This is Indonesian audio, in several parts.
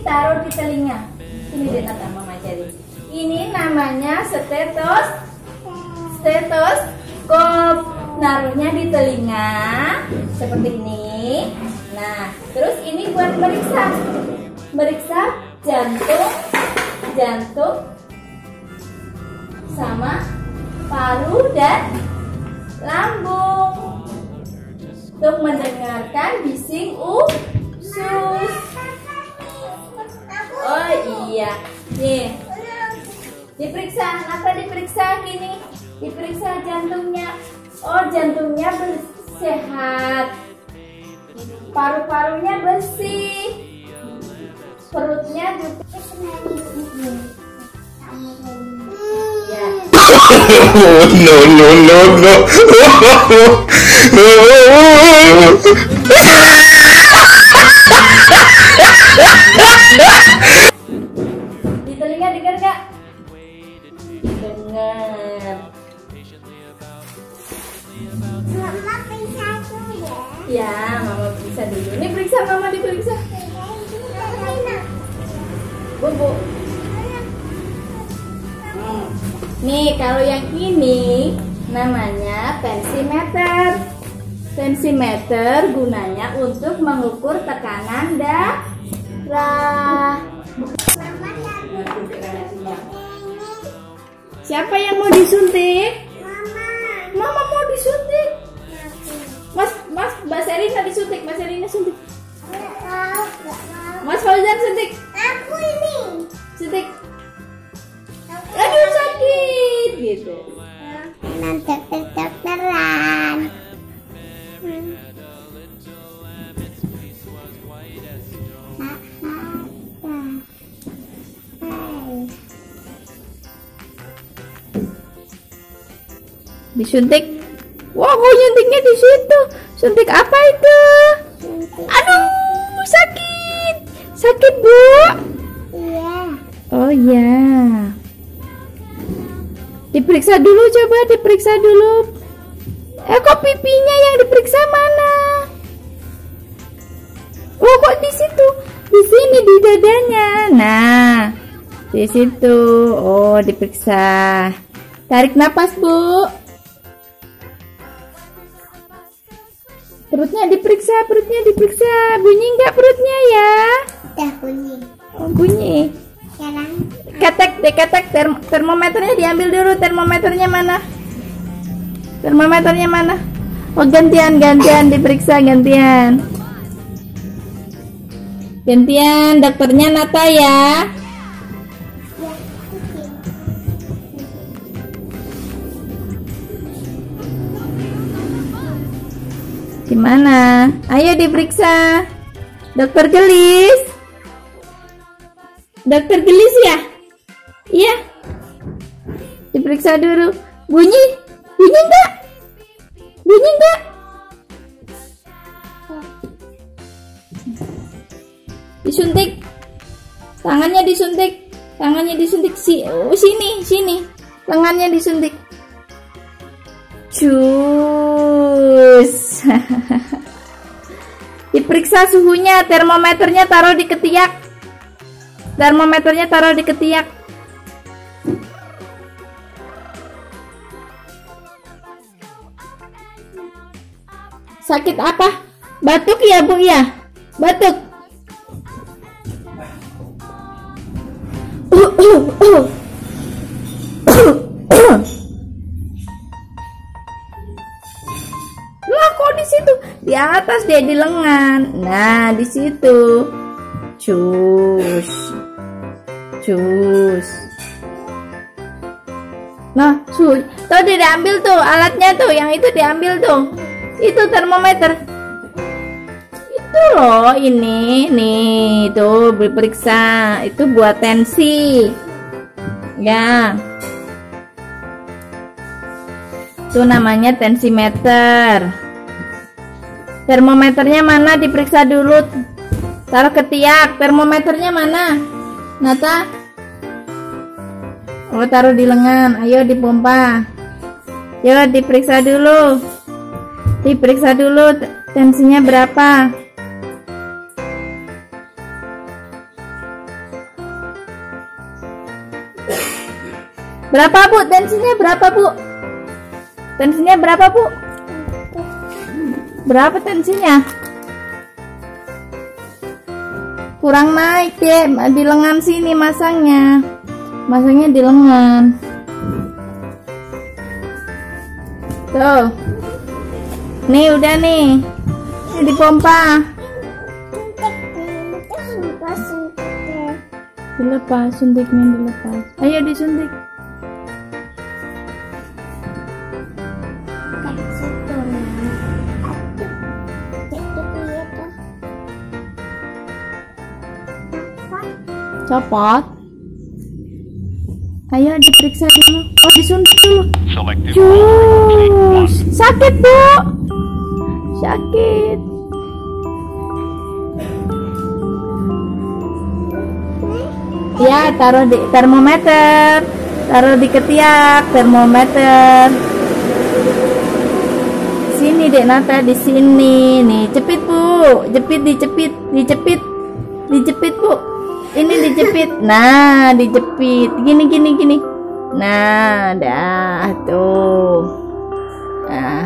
taruh di telinga. Ini deh Nata, Mama cari. Ini namanya stetoskop. Naruhnya di telinga seperti ini. Nah, terus ini buat meriksa jantung sama paru dan lambung untuk mendengarkan bising usus. Oh iya, nih diperiksa, apa diperiksa gini? Diperiksa jantungnya. Oh, jantungnya sehat, paru-parunya bersih, perutnya juga. Ya. Di telinga dengar nggak? Dengar. Mama periksa dulu ya. Ya, Mama periksa dulu. Ini periksa, Mama diperiksa. Bu. Nih, kalau yang ini namanya tensimeter. Tensimeter gunanya untuk mengukur tekanan darah. Siapa yang mau disuntik? Mama mau disuntik. Mas, Mbak Serina disuntik. Mbak Serina suntik. Mas Fauzan suntik. Aku ini. Suntik. Aduh, sakit gitu. Nanti kedokteran. Disuntik. Wah, kok nyuntiknya di situ? Suntik apa itu? Aduh, sakit. Sakit, Bu. Iya. Oh ya. Diperiksa dulu, coba diperiksa dulu. Kok pipinya yang diperiksa mana? Oh, kok di situ? Di sini di dadanya. Nah, di situ. Oh, diperiksa. Tarik napas, Bu. Perutnya diperiksa. Bunyi nggak perutnya ya? Udah bunyi. Oh, bunyi. Sekarang Ketek termometernya diambil dulu. Termometernya mana? Oh, gantian diperiksa, gantian. Dokternya Nata ya. Gimana? Ayo diperiksa. Dokter Gelis ya? Iya. Diperiksa dulu. Bunyi enggak? Disuntik. Tangannya disuntik. Sini. Tangannya disuntik. Cus. Diperiksa suhunya. Termometernya taruh di ketiak. Sakit apa? Batuk ya, Bu ya? Batuk. Lah, kok di situ? Di atas dia, di lengan. Nah, di situ. Cus. Nah, tuh diambil tuh alatnya tuh, yang itu diambil tuh. Itu termometer. Itu loh, ini nih tuh diperiksa. Itu buat tensi. Ya. Itu namanya tensimeter. Termometernya mana? Diperiksa dulu. Taruh ketiak. Termometernya mana? Nata? Oh, taruh di lengan. Ayo dipompa. Yuk diperiksa dulu. Tensinya berapa? Berapa Bu? Tensinya berapa Bu? Tensinya berapa Bu? Berapa tensinya? Kurang naik deh, di lengan sini masangnya. Masangnya di lengan. Tuh. Nih udah nih. Ini dipompa. Dilepas, suntiknya dilepas. Ayo disuntik. Copot. Ayo diperiksa dulu. Oh, disuntik dulu. Cus. Sakit, Bu. Sakit. Ya, taruh di termometer. Taruh di ketiak termometer. Sini Dek Nata, di sini. Nih, cepit Bu. Dicepit. Dijepit Bu. Ini dijepit. Nah, dijepit. Gini. Nah, dah tuh. Nah.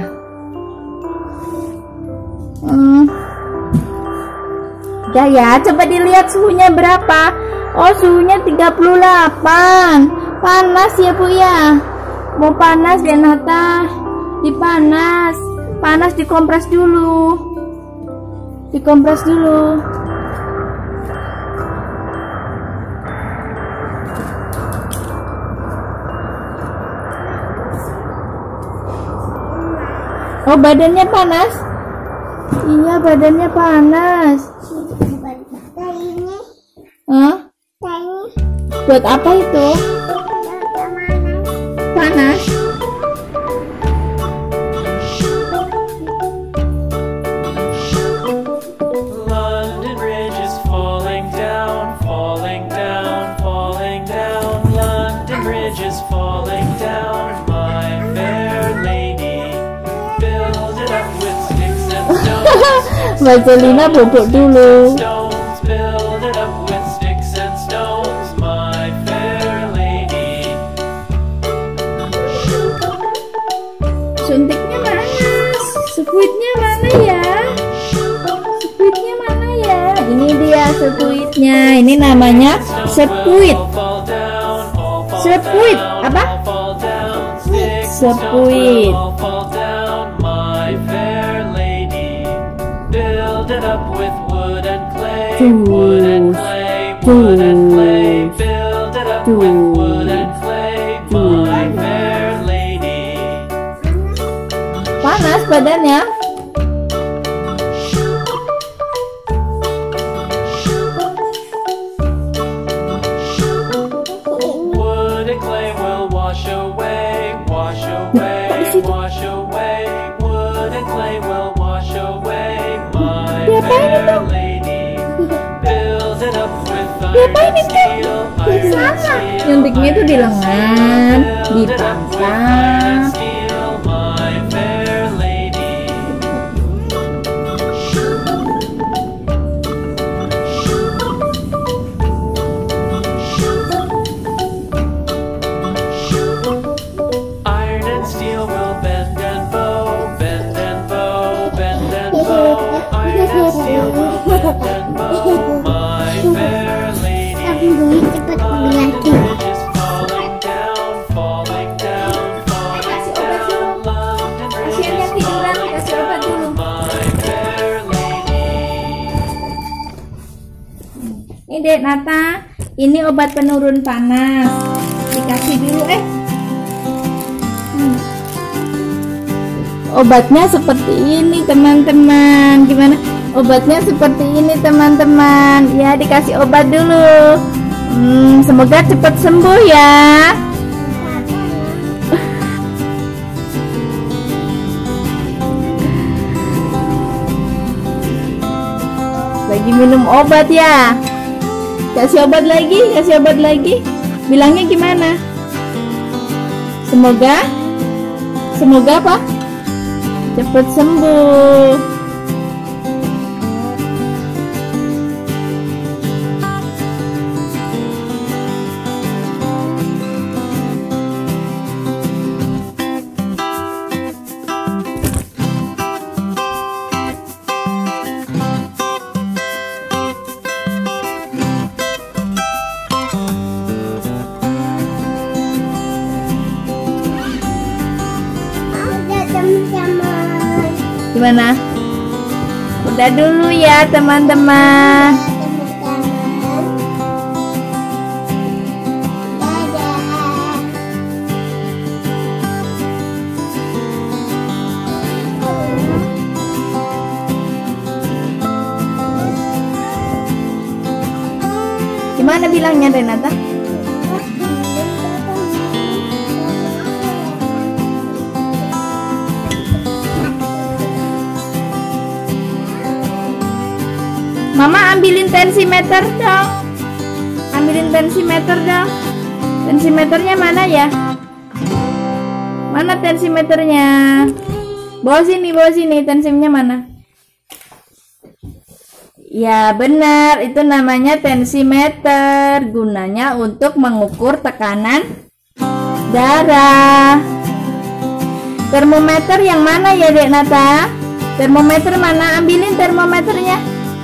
Udah ya, coba dilihat suhunya berapa. Oh, suhunya 38. Panas ya Bu ya. Mau panas ya Nata. Dipanas. Panas dikompres dulu. Oh, badannya panas? Iya, badannya panas. Hah? Buat apa itu? Panas? London Bridge is falling down. London Bridge is falling down. My fair lady, build it up with sticks and stones. Mbak Celina bobok dulu. Stones, build it up with sticks and stones. My fair lady. Suntiknya mana? Sekuitnya mana ya? Ini dia sekuitnya. Ini namanya sekuit. Sekuit apa? Sekuit. My fair lady, build it up with wood and clay. Wood and clay. Build it up with wood and clay. My fair lady. Panas badannya. Wood and clay will wash away. Wash away. Wood and clay will wash away. My fair lady, build it up with iron steel. Nyuntiknya itu di lengan, di pangkal. My fair lady. Iron and steel will bend and bow, bend and bow, bend and bow. Iron and steel will bend and bow. My fair lady. London Bridge is falling down. London Bridge is falling down. My fair lady. Ini Dek Nata, ini obat penurun panas. Dikasih dulu Obatnya seperti ini teman-teman. Gimana? Obatnya seperti ini teman-teman. Ya, dikasih obat dulu. Semoga cepat sembuh ya. Lagi minum obat ya. Kasih obat lagi. Bilangnya gimana? Semoga apa? Cepat sembuh. Gimana? Udah dulu ya teman-teman. Gimana bilangnya Renata? Mama ambilin tensimeter dong. Ambilin tensimeter dong. Tensimeternya mana ya? Mana tensimeternya? Bawa sini tensinya mana? Ya benar, itu namanya tensimeter. Gunanya untuk mengukur tekanan darah. Termometer yang mana ya Dek Nata? Termometer mana? Ambilin termometernya.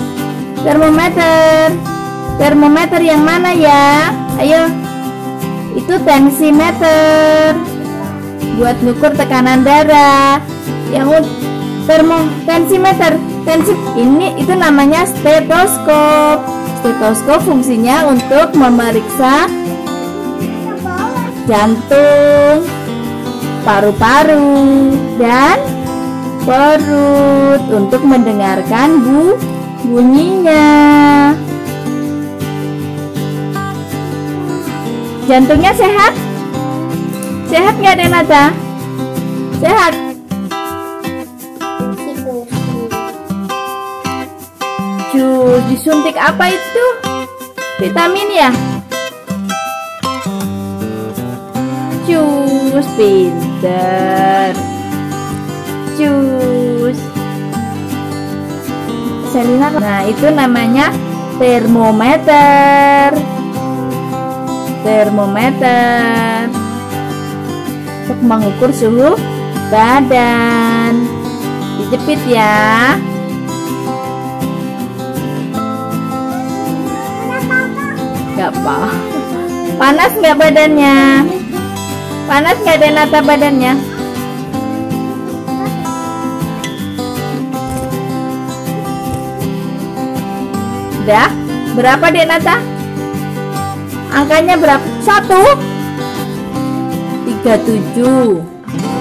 Termometer yang mana ya? Ayo. Itu tensimeter. Buat ngukur tekanan darah. Yang tensimeter. Ini itu namanya stetoskop. Stetoskop fungsinya untuk memeriksa jantung, paru-paru, dan perut untuk mendengarkan bunyinya. Jantungnya sehat? Sehat nggak Denata? Sehat. Cus, disuntik apa itu? Vitamin ya? Cus, pinter. Cus. Selina. Nah, itu namanya termometer. Termometer untuk mengukur suhu badan. Dijepit ya. Gak apa. Panas nggak badannya? Panas nggak Denata badannya? Udah? Berapa Denata? Angkanya berapa? 1 37